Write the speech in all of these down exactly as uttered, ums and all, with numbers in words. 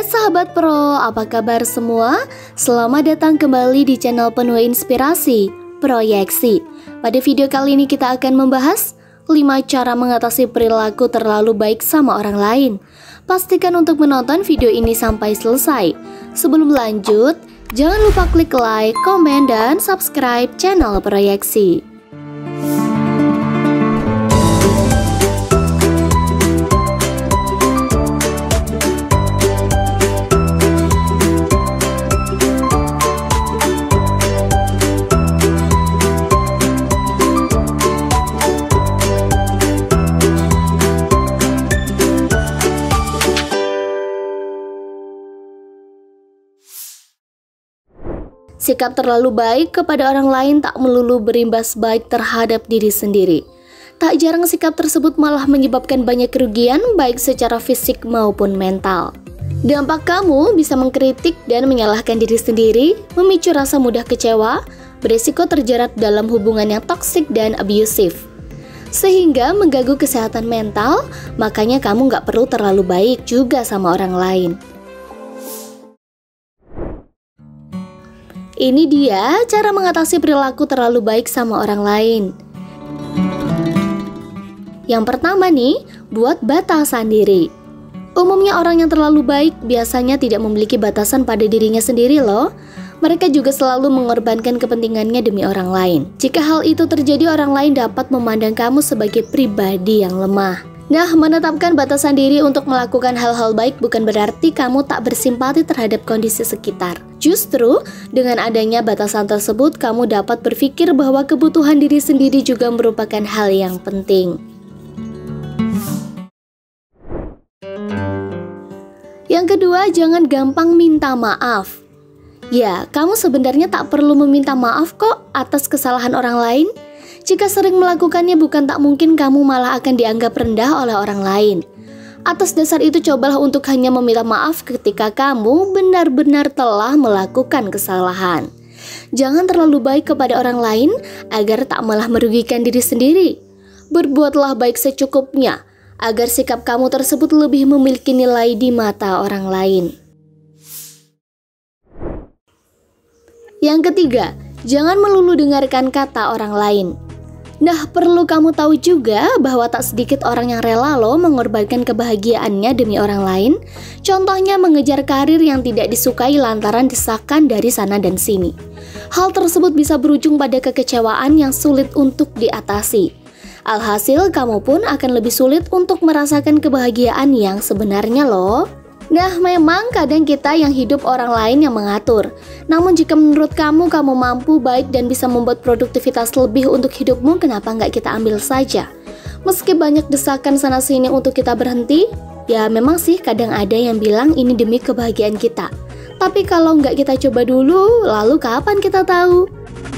sahabat pro, apa kabar semua? Selamat datang kembali di channel penuh inspirasi, Proyeksi. Pada video kali ini kita akan membahas lima cara mengatasi perilaku terlalu baik sama orang lain. Pastikan untuk menonton video ini sampai selesai. Sebelum lanjut, jangan lupa klik like, komen, dan subscribe channel Proyeksi. Sikap terlalu baik kepada orang lain tak melulu berimbas baik terhadap diri sendiri. Tak jarang sikap tersebut malah menyebabkan banyak kerugian baik secara fisik maupun mental. Dampak kamu bisa mengkritik dan menyalahkan diri sendiri, memicu rasa mudah kecewa, beresiko terjerat dalam hubungan yang toksik dan abusif, sehingga mengganggu kesehatan mental. Makanya kamu gak perlu terlalu baik juga sama orang lain. Ini dia cara mengatasi perilaku terlalu baik sama orang lain. Yang pertama nih, buat batasan diri. Umumnya orang yang terlalu baik biasanya tidak memiliki batasan pada dirinya sendiri loh. Mereka juga selalu mengorbankan kepentingannya demi orang lain. Jika hal itu terjadi, orang lain dapat memandang kamu sebagai pribadi yang lemah. Nah, menetapkan batasan diri untuk melakukan hal-hal baik bukan berarti kamu tak bersimpati terhadap kondisi sekitar. Justru, dengan adanya batasan tersebut, kamu dapat berpikir bahwa kebutuhan diri sendiri juga merupakan hal yang penting. Yang kedua, jangan gampang minta maaf. Ya, kamu sebenarnya tak perlu meminta maaf kok atas kesalahan orang lain. Jika sering melakukannya, bukan tak mungkin kamu malah akan dianggap rendah oleh orang lain. Atas dasar itu, cobalah untuk hanya meminta maaf ketika kamu benar-benar telah melakukan kesalahan. Jangan terlalu baik kepada orang lain agar tak malah merugikan diri sendiri. Berbuatlah baik secukupnya agar sikap kamu tersebut lebih memiliki nilai di mata orang lain. Yang ketiga, jangan melulu dengarkan kata orang lain. Nah, perlu kamu tahu juga bahwa tak sedikit orang yang rela loh mengorbankan kebahagiaannya demi orang lain. Contohnya mengejar karir yang tidak disukai lantaran desakan dari sana dan sini. Hal tersebut bisa berujung pada kekecewaan yang sulit untuk diatasi. Alhasil, kamu pun akan lebih sulit untuk merasakan kebahagiaan yang sebenarnya loh. Nah, memang kadang kita yang hidup orang lain yang mengatur. Namun jika menurut kamu, kamu mampu, baik, dan bisa membuat produktivitas lebih untuk hidupmu, kenapa nggak kita ambil saja? Meski banyak desakan sana-sini untuk kita berhenti, ya memang sih kadang ada yang bilang ini demi kebahagiaan kita. Tapi kalau nggak kita coba dulu, lalu kapan kita tahu?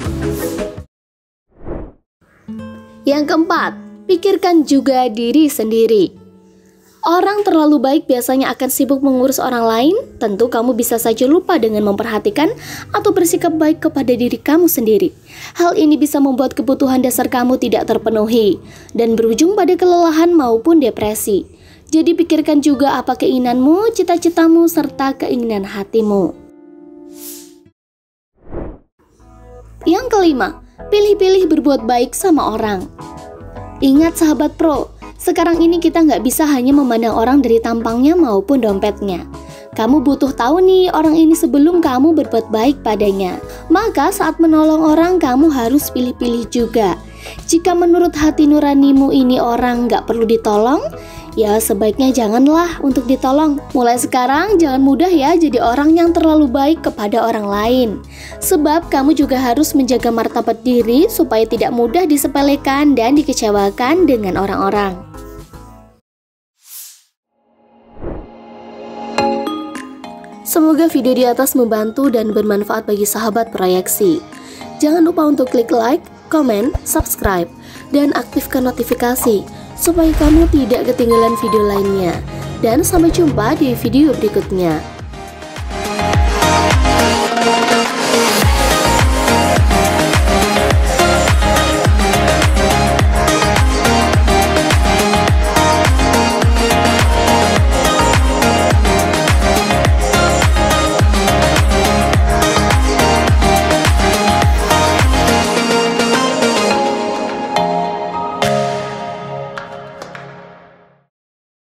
Yang keempat, pikirkan juga diri sendiri. Orang terlalu baik biasanya akan sibuk mengurus orang lain. Tentu kamu bisa saja lupa dengan memperhatikan atau bersikap baik kepada diri kamu sendiri. Hal ini bisa membuat kebutuhan dasar kamu tidak terpenuhi dan berujung pada kelelahan maupun depresi. Jadi pikirkan juga apa keinginanmu, cita-citamu, serta keinginan hatimu. Yang kelima, pilih-pilih berbuat baik sama orang. Ingat sahabat pro, sekarang ini kita nggak bisa hanya memandang orang dari tampangnya maupun dompetnya. Kamu butuh tahu nih orang ini sebelum kamu berbuat baik padanya. Maka saat menolong orang, kamu harus pilih-pilih juga. Jika menurut hati nuranimu ini orang nggak perlu ditolong, ya sebaiknya janganlah untuk ditolong. Mulai sekarang jangan mudah ya jadi orang yang terlalu baik kepada orang lain. Sebab kamu juga harus menjaga martabat diri supaya tidak mudah disepelekan dan dikecewakan dengan orang-orang. Semoga video di atas membantu dan bermanfaat bagi sahabat Proyeksi. Jangan lupa untuk klik like, komen, subscribe, dan aktifkan notifikasi supaya kamu tidak ketinggalan video lainnya. Dan sampai jumpa di video berikutnya.